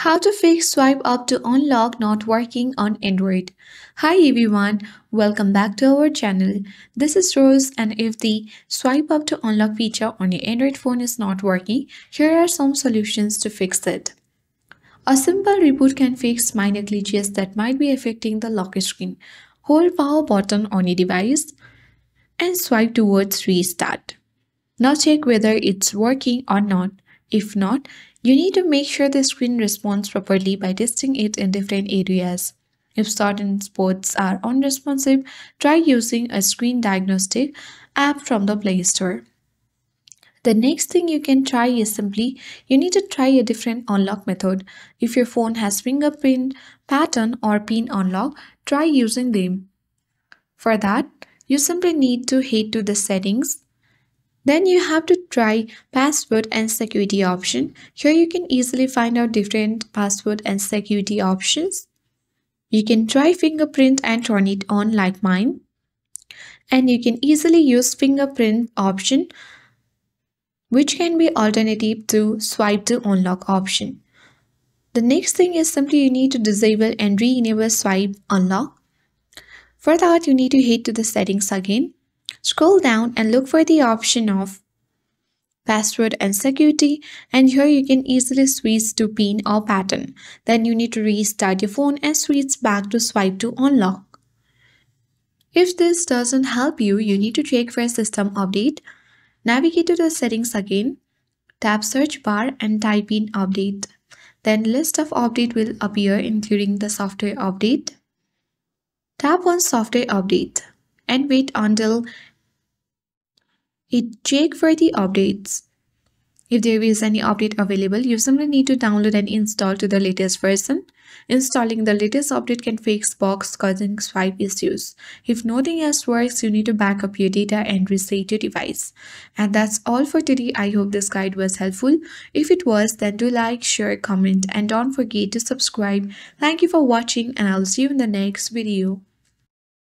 How to fix swipe up to unlock not working on Android. Hi everyone, welcome back to our channel. This is Rose, and if the swipe up to unlock feature on your Android phone is not working, here are some solutions to fix it. A simple reboot can fix minor glitches that might be affecting the lock screen. Hold power button on your device and swipe towards restart. Now check whether it's working or not. If not, you need to make sure the screen responds properly by testing it in different areas. If certain spots are unresponsive, try using a screen diagnostic app from the Play Store. The next thing you can try is simply you need to try a different unlock method. If your phone has fingerprint, pattern, or pin unlock, try using them. For that, you simply need to head to the settings. Then you have to try password and security option. Here you can easily find out different password and security options. You can try fingerprint and turn it on like mine. And you can easily use fingerprint option, which can be alternative to swipe to unlock option. The next thing is simply you need to disable and re-enable swipe unlock. For that, you need to head to the settings again. Scroll down and look for the option of password and security, and here you can easily switch to pin or pattern. Then you need to restart your phone and switch back to swipe to unlock. If this doesn't help you, you need to check for a system update. Navigate to the settings again, tap search bar and type in update. Then list of update will appear including the software update. Tap on software update and wait until it checks for the updates. If there is any update available, you simply need to download and install to the latest version. Installing the latest update can fix bugs causing swipe issues. If nothing else works, you need to back up your data and reset your device. And that's all for today. I hope this guide was helpful. If it was, then do like, share, comment, and don't forget to subscribe. Thank you for watching, and I'll see you in the next video.